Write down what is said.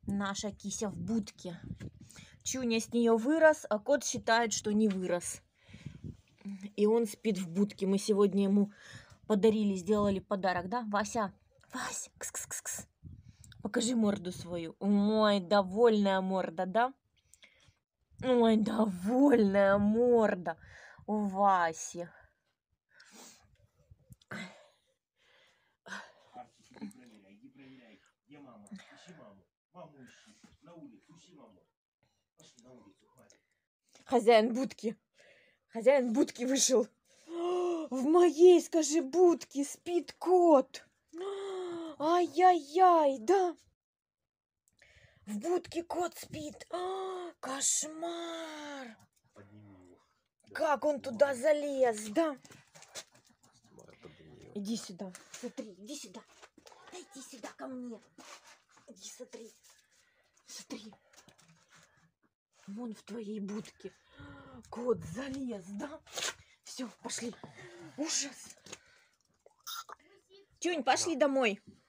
Наша кися в будке. Чуня с нее вырос, а кот считает, что не вырос. И он спит в будке. Мы сегодня ему подарили, сделали подарок, да, Вася? Вась, кс-кс-кс-кс. Покажи морду свою. Ой, довольная морда, да? Ой, довольная морда у Васи. Иди проверяй. Где мама? Ищи маму. Маму ищи. На улицу ищи маму. Пошли на улицу, хватит. Хозяин будки вышел. В моей, скажи, будке спит кот. Ай-яй-яй, да? В будке кот спит. Кошмар. Подними его. Как он туда залез, да? Иди сюда, смотри, иди сюда. Иди сюда ко мне. Иди, смотри. Смотри. Вон в твоей будке кот залез, да? Все, пошли. Ужас. Тюнь, пошли домой.